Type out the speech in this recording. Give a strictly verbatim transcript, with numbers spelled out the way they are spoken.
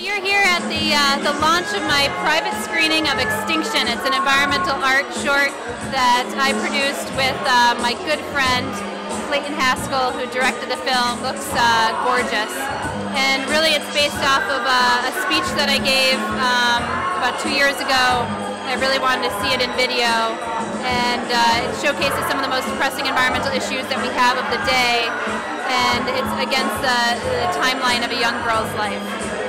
We are here at the, uh, the launch of my private screening of eXtinction. It's an environmental art short that I produced with uh, my good friend Clayton Haskell, who directed the film. Looks uh, gorgeous. And really it's based off of a, a speech that I gave um, about two years ago. I really wanted to see it in video. And uh, it showcases some of the most pressing environmental issues that we have of the day. And it's against the, the timeline of a young girl's life.